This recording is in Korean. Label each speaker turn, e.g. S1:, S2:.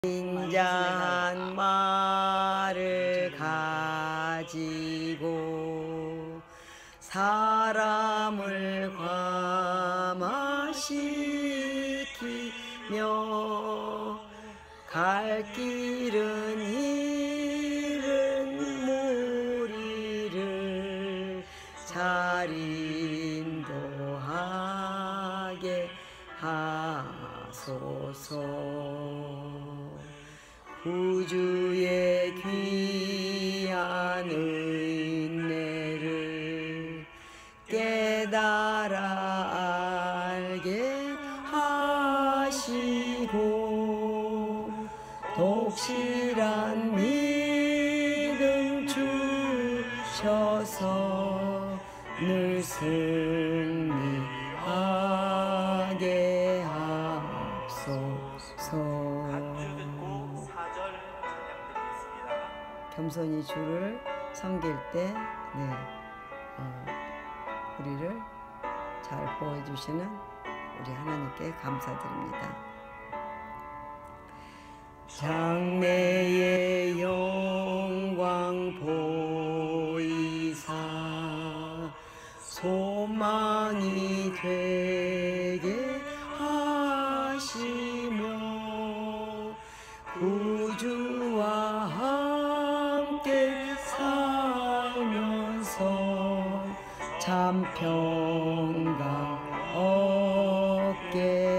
S1: 인자한 말을 가지고 사람을 감화시키며 갈 길은 잃은 무리를 잘 인도하게 하소서. 구주의 귀한 은혜를 깨달아 알게 하시고 독실한 믿음 주셔서 늘 승리하게 하소서. 겸손히 주를 섬길 때 우리를 잘 보호해주시는 우리 하나님께 감사드립니다. 장래의 영광 보이사 소망이 되게 하시며 구주와 함께 살면서 참 평강 얻게